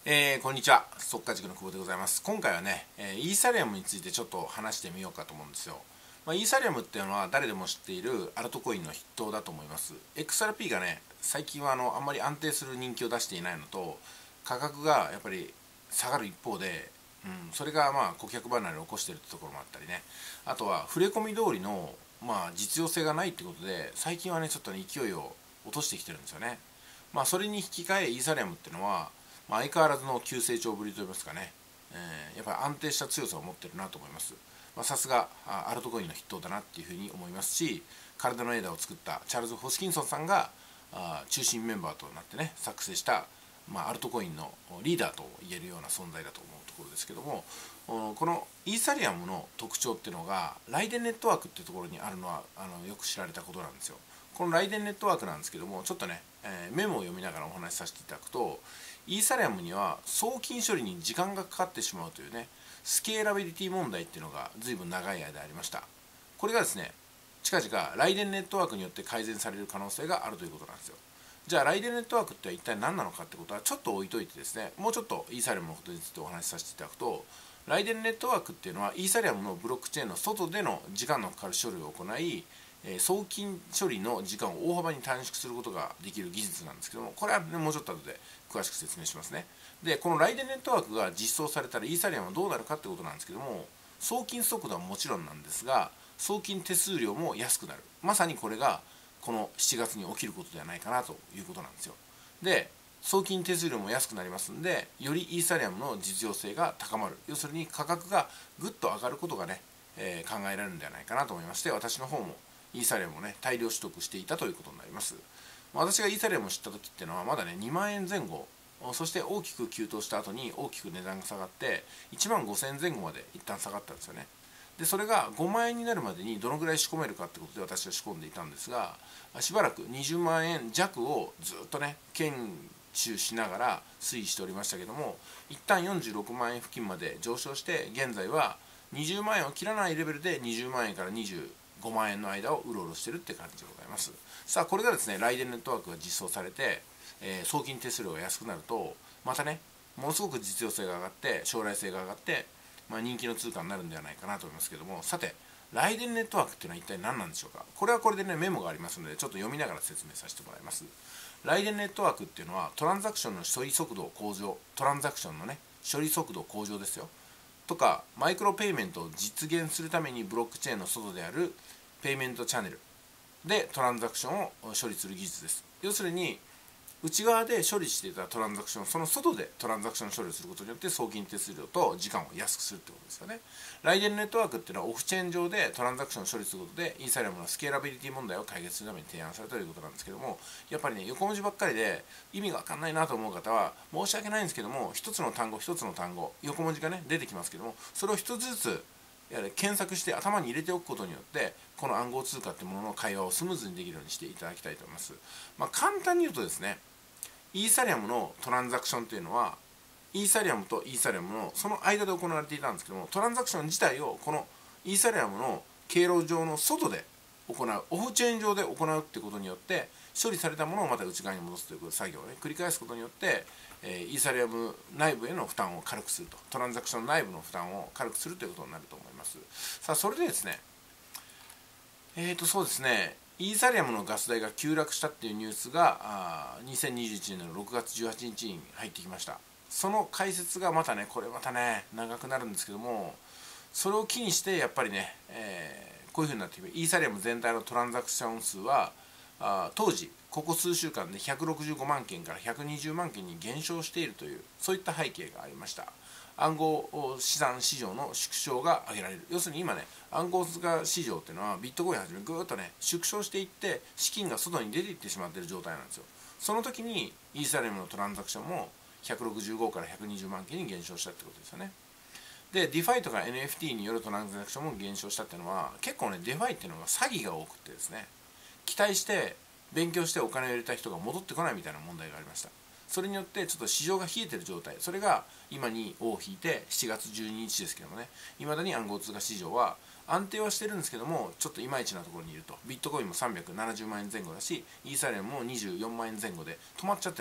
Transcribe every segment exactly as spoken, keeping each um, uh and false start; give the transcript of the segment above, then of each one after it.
えー、こんにちは、速稼塾の久保でございます。今回はね、えー、イーサリアムについてちょっと話してみようかと思うんですよ。まあ、イーサリアムっていうのは誰でも知っているアルトコインの筆頭だと思います。エックスアールピー がね、最近はあのあんまり安定する人気を出していないのと、価格がやっぱり下がる一方で、うん、それがまあ顧客離れを起こしているってところもあったりね、あとは触れ込み通りの、まあ、実用性がないってことで、最近はねちょっとね勢いを落としてきてるんですよね。まあ、それに引き換えイーサリアムっていうのは、まあ、相変わらずの急成長ぶりといいますかね、えー、やっぱり安定した強さを持ってるなと思います。さすがアルトコインの筆頭だなっていうふうに思いますし、カルダノエーダを作ったチャールズ・ホスキンソンさんがあ中心メンバーとなってね作成した、まあ、アルトコインのリーダーと言えるような存在だと思うところですけども、このイーサリアムの特徴っていうのがライデンネットワークっていうところにあるのはあのよく知られたことなんですよ。このライデンネットワークなんですけども、ちょっとね、えー、メモを読みながらお話しさせていただくと、イーサリアムには送金処理に時間がかかってしまうというねスケーラビリティ問題っていうのが随分長い間ありました。これがですね近々ライデンネットワークによって改善される可能性があるということなんですよ。じゃあライデンネットワークって一体何なのかってことはちょっと置いといてですね、もうちょっとイーサリアムのことについてお話しさせていただくと、ライデンネットワークっていうのはイーサリアムのブロックチェーンの外での時間のかかる処理を行い、送金処理の時間を大幅に短縮することができる技術なんですけども、これは、ね、もうちょっと後で詳しく説明しますね。でこのライデンネットワークが実装されたらイーサリアムはどうなるかってことなんですけども、送金速度はもちろんなんですが送金手数料も安くなる。まさにこれがこのしちがつに起きることではないかなということなんですよ。で送金手数料も安くなりますんで、よりイーサリアムの実用性が高まる、要するに価格がぐっと上がることがね、えー、考えられるんではないかなと思いまして、私の方もイーサリアムをね大量取得していたということになります。私がイーサリアムを知った時っていうのはまだねにまんえんぜん後、そして大きく急騰した後に大きく値段が下がっていちまんごせんえんぜん後まで一旦下がったんですよね。でそれがごまんえんになるまでにどのぐらい仕込めるかってことで私は仕込んでいたんですが、しばらくにじゅうまんえん弱をずっとね堅守しながら推移しておりましたけども、一旦よんじゅうろくまんえん付近まで上昇して現在はにじゅうまんえんを切らないレベルでにじゅうまんえんからにじゅうごまんえんの間をうろうろしてるって感じでございます。さあこれがですねライデンネットワークが実装されて、えー、送金手数料が安くなるとまたねものすごく実用性が上がって将来性が上がって、まあ、人気の通貨になるんではないかなと思いますけども、さてライデンネットワークっていうのは一体何なんでしょうか。これはこれでねメモがありますのでちょっと読みながら説明させてもらいます。ライデンネットワークっていうのはトランザクションの処理速度向上、トランザクションのね処理速度向上ですよとか、マイクロペイメントを実現するためにブロックチェーンの外であるペイメントチャンネルでトランザクションを処理する技術です。要するに内側で処理していたトランザクションをその外でトランザクション処理をすることによって送金手数料と時間を安くするってことですよね。ライデンネットワークっていうのはオフチェーン上でトランザクションを処理することでイーサリアムのスケーラビリティ問題を解決するために提案されたということなんですけども、やっぱりね横文字ばっかりで意味が分かんないなと思う方は申し訳ないんですけども、一つの単語一つの単語横文字がね出てきますけども、それを一つずつやはり検索して頭に入れておくことによってこの暗号通貨ってものの会話をスムーズにできるようにしていただきたいと思います。まあ、簡単に言うとですね、イーサリアムのトランザクションというのはイーサリアムとイーサリアムのその間で行われていたんですけども、トランザクション自体をこのイーサリアムの経路上の外で行う、オフチェーン上で行うってことによって処理されたものをまた内側に戻すという作業をね繰り返すことによって、えー、イーサリアム内部への負担を軽くすると、トランザクション内部の負担を軽くするということになると思います。さあそれでですね、えーとそうですねイーサリアムのガス代が急落したっていうニュースがにせんにじゅういちねんのろくがつじゅうはちにちに入ってきました。その解説がまたねこれまたね長くなるんですけども、それを機にしてやっぱりね、えー、こういうふうになっていく。イーサリアム全体のトランザクション数はあ当時ここ数週間でひゃくろくじゅうごまんけんからひゃくにじゅうまんけんに減少しているという、そういった背景がありました。暗号資産市場の縮小が挙げられる。要するに今ね暗号通貨市場っていうのはビットコインはじめぐーっとね縮小していって資金が外に出ていってしまっている状態なんですよ。その時にイーサリアムのトランザクションもひゃくろくじゅうごからひゃくにじゅうまんけんに減少したってことですよね。で ディファイ とか エヌエフティー によるトランザクションも減少したっていうのは結構ね ディファイ っていうのが詐欺が多くてですね、期待して勉強してお金を入れた人が戻ってこないみたいな問題がありました。それによってちょっと市場が冷えてる状態、それが今に尾を引いてしちがつじゅうににちですけどもね、いまだに暗号通貨市場は安定はしてるんですけどもちょっといまいちなところにいると。ビットコインもさんびゃくななじゅうまんえんぜん後だしイーサリアムもにじゅうよんまんえんぜん後で止まっちゃってるんですよ。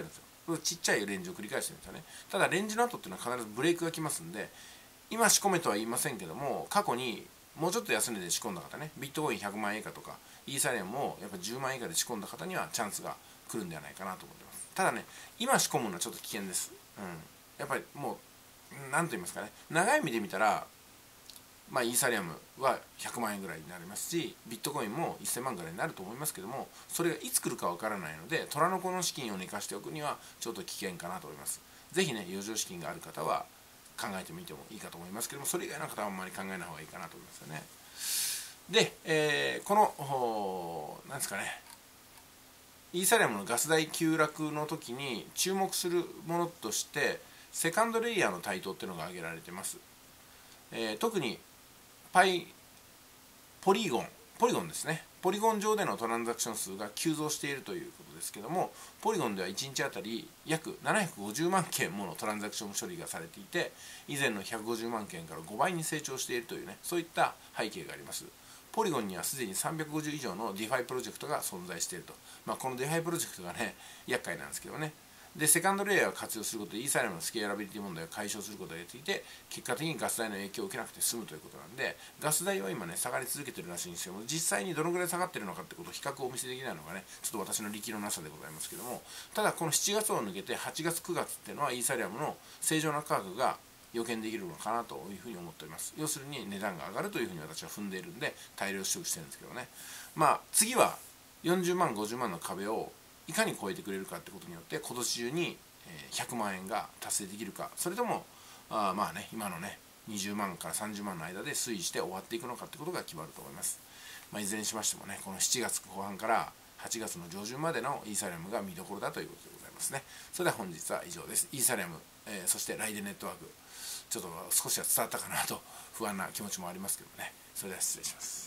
ちっちゃいレンジを繰り返してるんですよね。ただレンジの後っていうのは必ずブレイクが来ますんで、今仕込めとは言いませんけども、過去にもうちょっと安値で仕込んだ方ね、ビットコインひゃくまん円以下とかイーサリアムもやっぱじゅうまん円以下で仕込んだ方にはチャンスが来るんではないかなと思ってます。ただね、今仕込むのはちょっと危険です。うん、やっぱりもう何と言いますかね、長い目で見たらまあ、イーサリアムはひゃくまん円ぐらいになりますし、ビットコインもせんまんぐらいになると思いますけども、それがいつ来るかわからないので、虎の子の資金を寝かしておくにはちょっと危険かなと思います。ぜひね、余剰資金がある方は考えてみてもいいかと思いますけども、それ以外の方はあんまり考えない方がいいかなと思いますよね。で、えー、この何ですかね、イーサリアムのガス代急落の時に注目するものとして、セカンドレイヤーの台頭っていうのが挙げられてます。えー、特にパイポリゴンポリゴンですね、ポリゴン上でのトランザクション数が急増しているということですけども、ポリゴンではいちにちあたり約ななひゃくごじゅうまんけんものトランザクション処理がされていて、以前のひゃくごじゅうまんけんからごばいに成長しているというね、そういった背景があります。ポリゴンにはすでにさんびゃくごじゅう以上のディファイプロジェクトが存在していると、まあ、このディファイプロジェクトがね厄介なんですけどね。でセカンドレイヤーを活用することでイーサリアムのスケーラビリティ問題を解消することができていて、結果的にガス代の影響を受けなくて済むということなんで、ガス代は今ね下がり続けてるらしいんですけども、実際にどのぐらい下がってるのかってことを比較をお見せできないのがねちょっと私の力のなさでございますけども、ただこのしちがつを抜けてはちがつくがつっていうのはイーサリアムの正常な価格が予見できるのかなというふうに思っております。要するに値段が上がるというふうに私は踏んでいるんで大量取得してるんですけどね。まあ次はよんじゅうまんごじゅうまんの壁をいかに超えてくれるかってことによって、今年中にひゃくまん円が達成できるか、それともあまあね今のねにじゅうまんからさんじゅうまんの間で推移して終わっていくのかってことが決まると思います。まあ、いずれにしましてもね、このしちがつこう半からはちがつの上旬までのイーサリアムが見どころだということでございますね。それでは本日は以上です。イーサリアム、えー、そしてライデンネットワーク、ちょっと少しは伝わったかなと不安な気持ちもありますけどね。それでは失礼します。